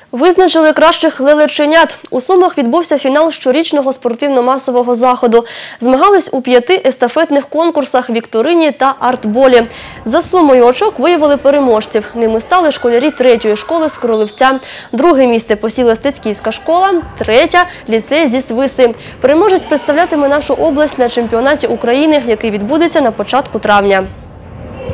Визначили кращих лелеченят. У Сумах відбувся фінал щорічного спортивно-масового заходу. Змагались у 5 естафетних конкурсах, вікторині та артболі. За сумою очок виявили переможців. Ними стали школярі 3-ї школи з Кролевця. Друге місце посіла Стецьківська школа, третя – ліцей зі Свиси. Переможець представлятиме нашу область на чемпіонаті України, який відбудеться на початку травня.